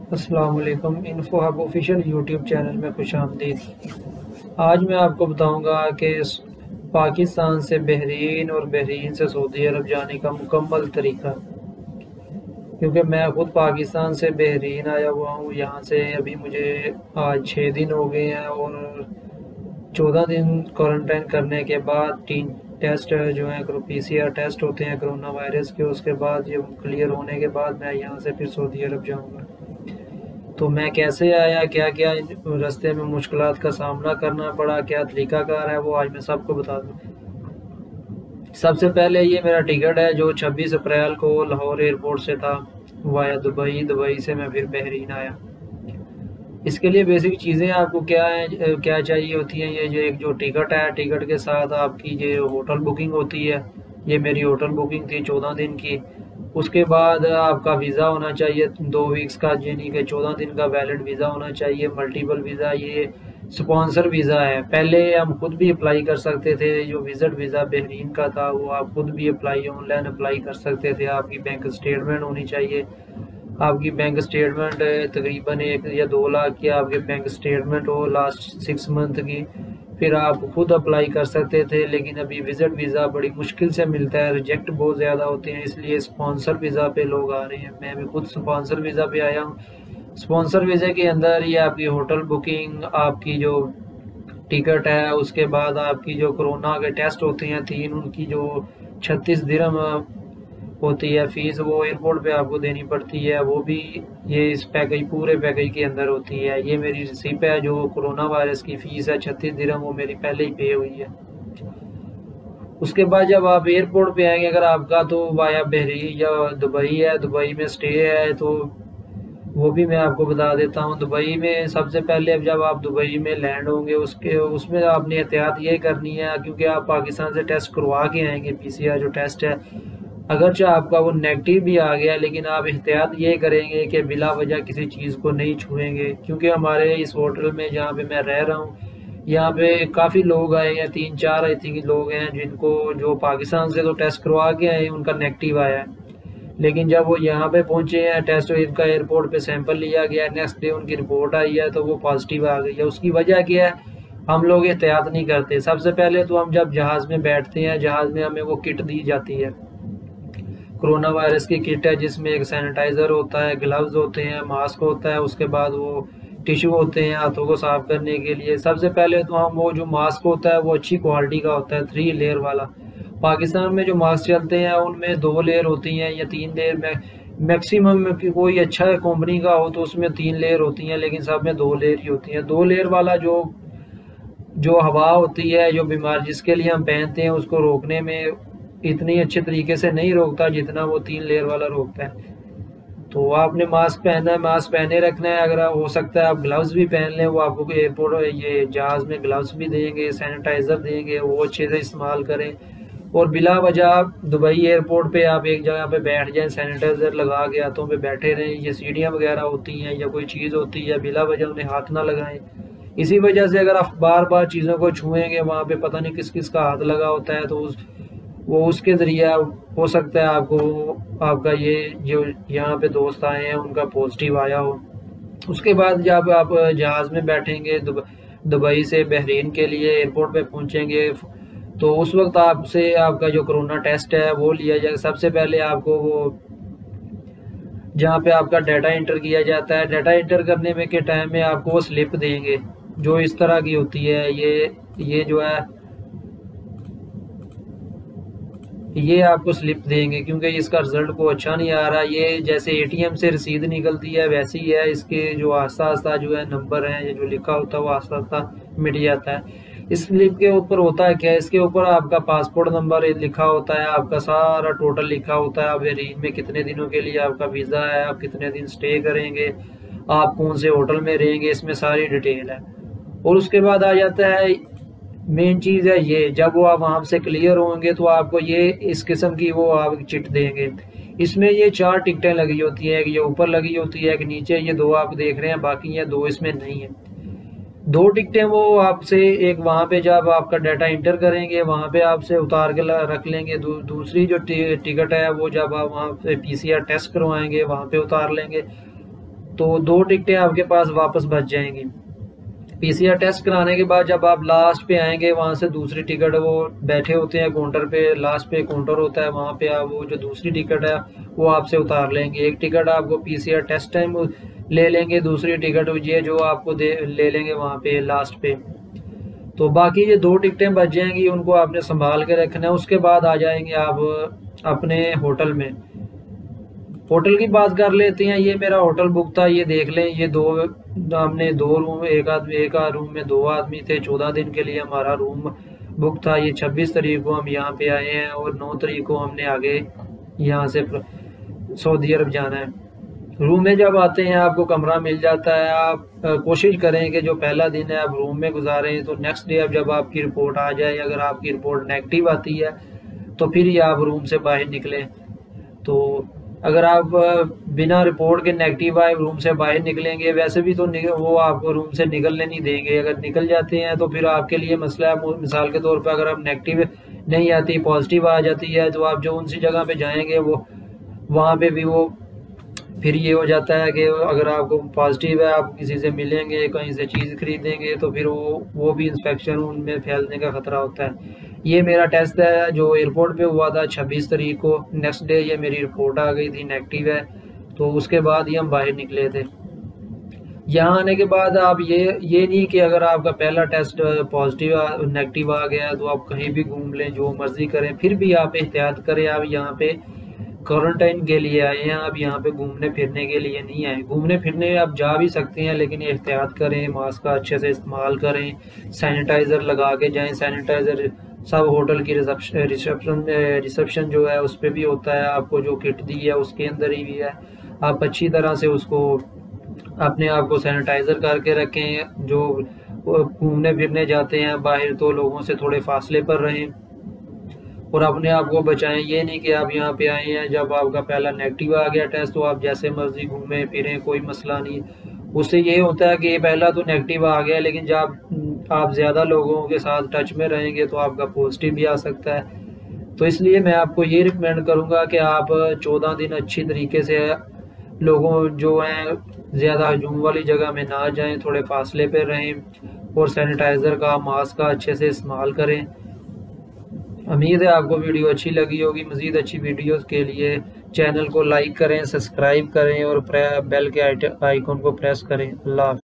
अस्सलाम वालेकुम। Info hub official YouTube channel में खुशामदीद। आज मैं आपको बताऊंगा कि पाकिस्तान से बहरीन और बहरीन से सऊदी अरब जाने का मुकम्मल तरीका, क्योंकि मैं खुद पाकिस्तान से बहरीन आया हुआ हूँ। यहाँ से अभी मुझे आज 6 दिन हो गए हैं और 14 दिन क्वारंटाइन करने के बाद 3 टेस्ट जो हैं PCR टेस्ट होते हैं कोरोना वायरस के। उसके बाद ये क्लियर होने के बाद मैं यहाँ से फिर सऊदी अरब जाऊँगा। तो मैं कैसे आया, क्या क्या रास्ते में मुश्किलात का सामना करना पड़ा, क्या तरीकाकार है, वो आज मैं सबको बता दूँ। सबसे पहले ये मेरा टिकट है जो 26 अप्रैल को लाहौर एयरपोर्ट से था वाया दुबई। दुबई से मैं फिर बहरीन आया। इसके लिए बेसिक चीज़ें आपको क्या चाहिए होती हैं। ये जो एक जो टिकट है, टिकट के साथ आपकी ये होटल बुकिंग होती है। ये मेरी होटल बुकिंग थी 14 दिन की। उसके बाद आपका वीज़ा होना चाहिए 2 वीक्स का, यानी कि 14 दिन का वैलिड वीज़ा होना चाहिए। मल्टीपल वीज़ा, ये स्पॉन्सर वीज़ा है। पहले हम खुद भी अप्लाई कर सकते थे। जो विजिट वीज़ा बहरीन का था वो आप खुद भी ऑनलाइन अप्लाई कर सकते थे। आपकी बैंक स्टेटमेंट होनी चाहिए। आपकी बैंक स्टेटमेंट तकरीबन 1 या 2 लाख की आपके बैंक स्टेटमेंट हो लास्ट 6 मंथ की, फिर आप खुद अप्लाई कर सकते थे। लेकिन अभी विजिट वीज़ा बड़ी मुश्किल से मिलता है, रिजेक्ट बहुत ज़्यादा होते हैं, इसलिए स्पॉन्सर वीज़ा पे लोग आ रहे हैं। मैं भी खुद स्पॉन्सर वीज़ा पे आया हूँ। स्पॉन्सर वीज़ा के अंदर ये आपकी होटल बुकिंग, आपकी जो टिकट है, उसके बाद आपकी जो कोरोना के टेस्ट होते हैं 3, उनकी जो 36 दिरहम होती है फीस, वो एयरपोर्ट पे आपको देनी पड़ती है। वो भी ये इस पैकेज, पूरे पैकेज के अंदर होती है। ये मेरी रिसिप्ट है, जो कोरोना वायरस की फ़ीस है 36 दिरहम, वो मेरी पहले ही पे हुई है। उसके बाद जब आप एयरपोर्ट पे आएंगे, अगर आपका तो वाया बहरीन या दुबई है, दुबई में स्टे है, तो वो भी मैं आपको बता देता हूँ। दुबई में सबसे पहले अब जब आप दुबई में लैंड होंगे, उसमें आपने एहतियात ये करनी है, क्योंकि आप पाकिस्तान से टेस्ट करवा के आएंगे। PCR जो टेस्ट है, अगरचे आपका वो नेगेटिव भी आ गया, लेकिन आप एहतियात ये करेंगे कि बिला वजह किसी चीज़ को नहीं छुएंगे। क्योंकि हमारे इस होटल में जहाँ पे मैं रह रहा हूँ, यहाँ पे काफ़ी लोग आए हैं, 3-4 आई थिंक लोग हैं जिनको, जो पाकिस्तान से तो टेस्ट करवा के आए, उनका नेगेटिव आया है। लेकिन जब वो यहाँ पे पहुँचे हैं, टेस्ट इनका एयरपोर्ट पे सैंपल लिया गया, नेक्स्ट डे उनकी रिपोर्ट आई है तो वो पॉजिटिव आ गई है। उसकी वजह क्या है, हम लोग एहतियात नहीं करते। सबसे पहले तो हम जब जहाज़ में बैठते हैं, जहाज़ में हमें वो किट दी जाती है, कोरोना वायरस की किट है, जिसमें एक सैनिटाइज़र होता है, ग्लव्स होते हैं, मास्क होता है, उसके बाद वो टिश्यू होते हैं हाथों को साफ करने के लिए। सबसे पहले तो हम वो जो मास्क होता है वो अच्छी क्वालिटी का होता है, 3 लेयर वाला। पाकिस्तान में जो मास्क चलते हैं उनमें 2 लेयर होती हैं या 3 लेयर में मैक्सिमम। कोई अच्छा कंपनी का हो तो उसमें 3 लेयर होती हैं, लेकिन सब में 2 लेयर ही होती हैं। 2 लेयर वाला जो जो हवा होती है, जो बीमार जिसके लिए हम पहनते हैं, उसको रोकने में इतनी अच्छे तरीके से नहीं रोकता जितना वो 3 लेयर वाला रोकता है। तो आपने मास्क पहनना है, मास्क पहने रखना है। अगर हो सकता है आप ग्लव्स भी पहन लें, वो आपको एयरपोर्ट ये जहाज़ में ग्लव्स भी देंगे, सैनिटाइज़र देंगे, वो अच्छे से इस्तेमाल करें। और बिला वजह दुबई एयरपोर्ट पे आप एक जगह पे बैठ जाएं, सैनिटाइज़र लगा के हाथों पे बैठे रहें। ये सीढ़ियाँ वगैरह होती हैं या कोई चीज़ होती है, बिला वजह उन्हें हाथ ना लगाएं। इसी वजह से अगर आप बार बार चीज़ों को छुएंगे, वहाँ पे पता नहीं किस किस का हाथ लगा होता है, तो वो उसके ज़रिए हो सकता है आपको, आपका ये जो यहाँ पे दोस्त आए हैं उनका पॉजिटिव आया हो। उसके बाद जब आप जहाज़ में बैठेंगे, दुबई से बहरीन के लिए एयरपोर्ट पे पहुँचेंगे, तो उस वक्त आपसे आपका जो कोरोना टेस्ट है वो लिया जाएगा। सबसे पहले आपको वो जहाँ पे आपका डाटा इंटर किया जाता है, डाटा इंटर करने में के टाइम में आपको वो स्लिप देंगे जो इस तरह की होती है। ये जो है, ये आपको स्लिप देंगे, क्योंकि इसका रिजल्ट को अच्छा नहीं आ रहा। ये जैसे ATM से रसीद निकलती है वैसी ही है। इसके जो आस्ता आस्ता जो है नंबर हैं, ये जो लिखा होता है वो आस्ता आस्ता मिट जाता है। इस स्लिप के ऊपर होता है क्या, इसके ऊपर आपका पासपोर्ट नंबर लिखा होता है, आपका सारा टोटल लिखा होता है, आप बहरीन में कितने दिनों के लिए आपका वीज़ा है, आप कितने दिन स्टे करेंगे, आप कौन से होटल में रहेंगे, इसमें सारी डिटेल है। और उसके बाद आ जाता है मेन चीज़ है ये, जब वो आप वहाँ से क्लियर होंगे तो आपको ये इस किस्म की वो आप चिट देंगे। इसमें ये 4 टिकटें लगी होती हैं, एक ये ऊपर लगी होती है, एक नीचे, ये 2 आप देख रहे हैं, बाकी ये 2 इसमें नहीं है। 2 टिकटें वो आपसे, एक वहाँ पे जब आपका डाटा इंटर करेंगे वहाँ पे आपसे उतार के रख लेंगे। दूसरी जो टिकट है वो जब आप वहाँ पे PCR टेस्ट करवाएंगे वहाँ पे उतार लेंगे। तो 2 टिकटें आपके पास वापस बच जाएंगी। पीसीआर टेस्ट कराने के बाद जब आप लास्ट पे आएंगे, वहाँ से दूसरी टिकट वो बैठे होते हैं काउंटर पे, लास्ट पे काउंटर होता है, वहाँ पे आप वो जो दूसरी टिकट है वो आपसे उतार लेंगे। एक टिकट आपको पीसीआर टेस्ट टाइम ले लेंगे, दूसरी टिकट ये जो आपको ले लेंगे वहाँ पे लास्ट पे। तो बाकी ये 2 टिकटें बच जाएंगी, उनको आपने संभाल के रखना है। उसके बाद आ जाएंगे आप अपने होटल में। होटल की बात कर लेते हैं। ये मेरा होटल बुक था, ये देख लें। ये हमने 2 रूम, एक रूम में 2 आदमी थे। 14 दिन के लिए हमारा रूम बुक था। ये 26 तारीख को हम यहाँ पे आए हैं और 9 तारीख को हमने आगे यहाँ से सऊदी अरब जाना है। रूम में जब आते हैं आपको कमरा मिल जाता है। आप कोशिश करें कि जो पहला दिन है आप रूम में गुजारें, तो नेक्स्ट डे अब जब आपकी रिपोर्ट आ जाए, अगर आपकी रिपोर्ट नेगेटिव आती है तो फिर ही आप रूम से बाहर निकलें। तो अगर आप बिना रिपोर्ट के नेगेटिव आए रूम से बाहर निकलेंगे, वैसे भी तो वो आपको रूम से निकलने नहीं देंगे। अगर निकल जाते हैं तो फिर आपके लिए मसला है। मिसाल के तौर पर अगर आप नेगेटिव नहीं आती, पॉजिटिव आ जाती है, तो आप जो उनसी जगह पे जाएंगे वो वहाँ पे भी वो फिर ये हो जाता है कि अगर आपको पॉजिटिव है, आप किसी से मिलेंगे, कहीं से चीज़ खरीदेंगे, तो फिर वो भी इंफेक्शन उनमें फैलने का ख़तरा होता है। ये मेरा टेस्ट है जो एयरपोर्ट पे हुआ था 26 तारीख को। नेक्स्ट डे ये मेरी रिपोर्ट आ गई थी, नेगेटिव है। तो उसके बाद ही हम बाहर निकले थे। यहाँ आने के बाद आप ये नहीं कि अगर आपका पहला टेस्ट पॉजिटिव नेगेटिव आ गया तो आप कहीं भी घूम लें, जो मर्जी करें। फिर भी आप एहतियात करें। आप यहाँ पे क्वारंटाइन के लिए आए हैं, आप यहाँ पे घूमने फिरने के लिए नहीं आए। घूमने फिरने आप जा भी सकते हैं, लेकिन एहतियात करें, मास्क का अच्छे से इस्तेमाल करें, सैनिटाइज़र लगा के जाएं। सैनिटाइज़र सब होटल की रिसेप्शन जो है उस पर भी होता है, आपको जो किट दी है उसके अंदर ही भी है। आप अच्छी तरह से उसको अपने आप को सैनिटाइज़र करके रखें। जो घूमने फिरने जाते हैं बाहर, तो लोगों से थोड़े फासले पर रहें और अपने आप को बचाएं। ये नहीं कि आप यहाँ पे आए हैं, जब आपका पहला नेगेटिव आ गया टेस्ट तो आप जैसे मर्जी घूमें फिरें, कोई मसला नहीं। उससे ये होता है कि ये पहला तो नेगेटिव आ गया, लेकिन जब आप ज़्यादा लोगों के साथ टच में रहेंगे तो आपका पॉजिटिव भी आ सकता है। तो इसलिए मैं आपको ये रिकमेंड करूँगा कि आप 14 दिन अच्छी तरीके से लोगों जो हैं ज़्यादा हजूम वाली जगह में ना जाएं, थोड़े फासले पे रहें और सैनिटाइज़र का, मास्क का अच्छे से इस्तेमाल करें। उम्मीद है आपको वीडियो अच्छी लगी होगी। मज़ीद अच्छी वीडियोस के लिए चैनल को लाइक करें, सब्सक्राइब करें और बेल के आइकन को प्रेस करें। अल्लाह।